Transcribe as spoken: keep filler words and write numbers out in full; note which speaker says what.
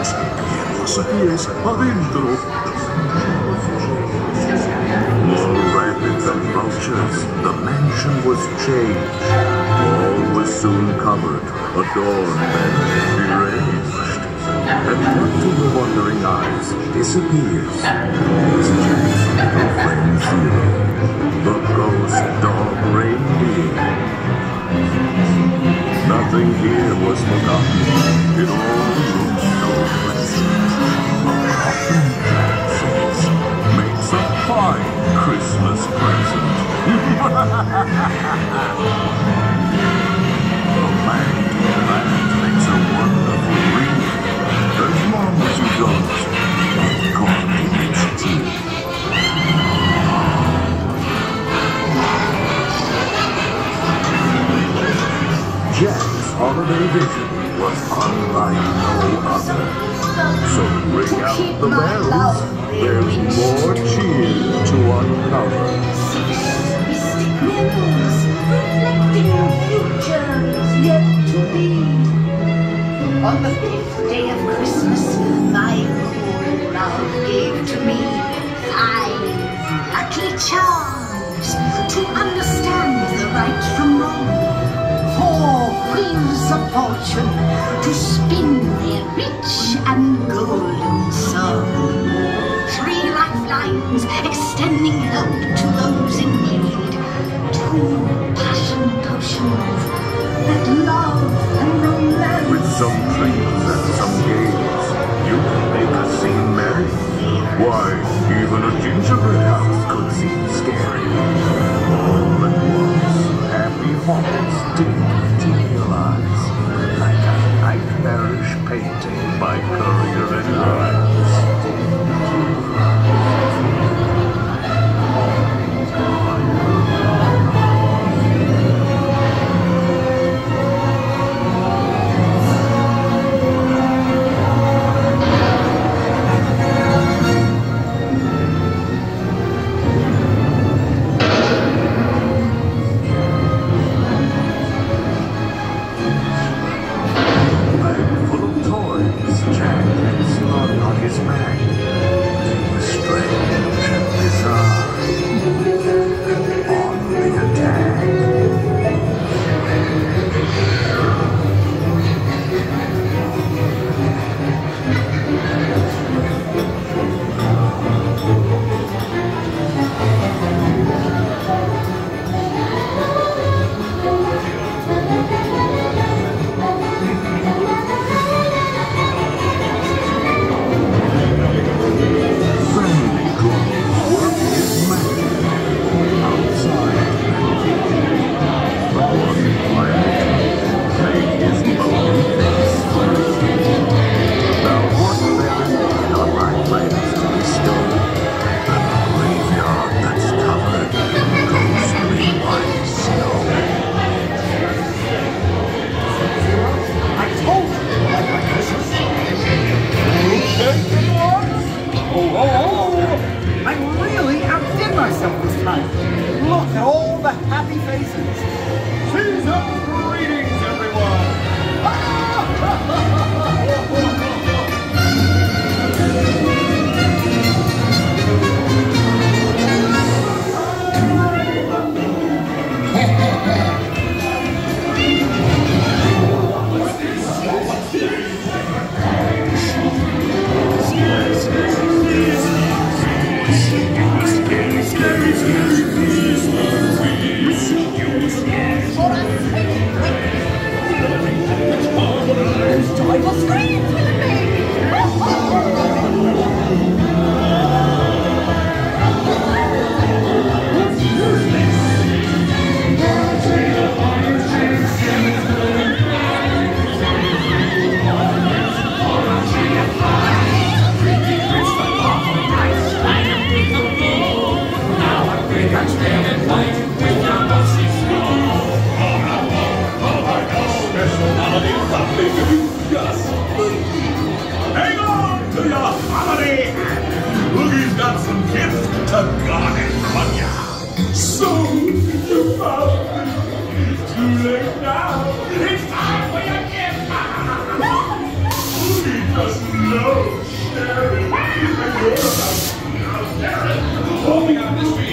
Speaker 1: Los pies adentro. More rabbits and vultures, the mansion was changed. All was soon covered, adorned and deranged. And what to the wondering eyes disappears is Jack's little friend Zero, the ghost dog reindeer. Nothing here was forgotten. It all looked so pleasant. A coffin, Jack says, makes a fine Christmas present. A man to land makes a wonderful ring. As long as you don't, God makes it too. Jack's holiday vision was unlike no other. So ring out the bells, there's more cheer to uncover.
Speaker 2: Mystic memories, reflecting futures yet to be. On the fifth day of Christmas, my cool love gave to me five lucky charms to understand the right from wrong. Four wheels of fortune to spin their rich and golden song. Three lifelines extending help to those in need. Two passion potions that love and romance.
Speaker 1: With some drinks and some games, you can make a scene merry. Why, even a gingerbread house could seem scary. All at once, happy moments did materialize, like a nightmarish painting by Currier and Grimes. Jack had slung on
Speaker 3: All we got in this